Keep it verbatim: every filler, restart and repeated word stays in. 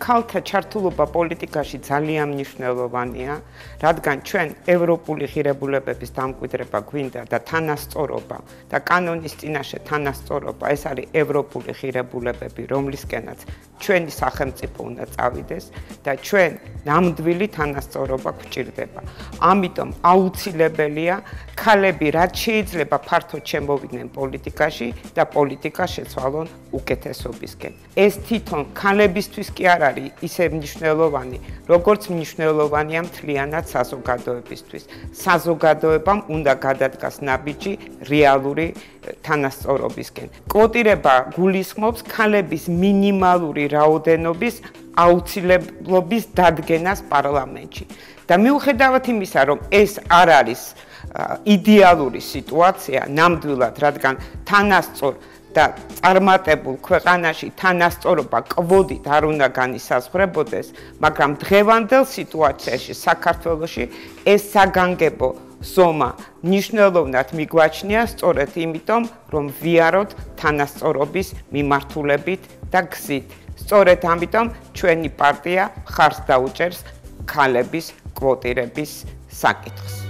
ქალთა ჩართულობა პოლიტიკაში ძალიან მნიშვნელოვანია, რადგან ჩვენ ევროპული ღირებულებების დამკვიდრება გვინდა და თანასწორობა და კანონის წინაშე თანასწორობა, ეს არის ევროპული ღირებულებები, რომლისკენაც ჩვენი სახელმწიფო უნდა წავიდეს და ჩვენ ნამდვილი თანასწორობა გვჭირდება. ამიტომ აუცილებელია ქალები რაც შეიძლება ფართოდ შემოვიდნენ პოლიტიკაში და პოლიტიკა შეცვალონ უკეთესობისკენ. ეს თვითონ ქალებისთვის კი არ არის ისე მნიშვნელოვანი, როგორც მნიშვნელოვანია მთლიანად საზოგადოებისთვის. საზოგადოებამ უნდა გადადგას ნაბიჯი რეალური თანასწორობისკენ. კვოტირება გულისხმობს ქალების მინიმალური რაოდენობის აუცილებლობის დადგენას პარლამენტში. და მიუხედავად იმისა, რომ ეს არ არის იდეალური სიტუაცია, ნამდვილად, რადგან თანასწორ და წარმატებულ ქვეყანაში თანასწორობა კვოდით არ უნდა განისაზღვრებოდეს, მაგრამ დღევანდელ სიტუაციაში საქართველოში ეს საგანგებო ზომა მნიშვნელოვნად მიგვაჩნია სწორედ იმიტომ, რომ ვიაროთ თანასწორობის მიმართულებით და გზით. სწორედ ამიტომ ჩვენი პარტია ხარს დაუჭერს ქალების კვოტირების საკითხს.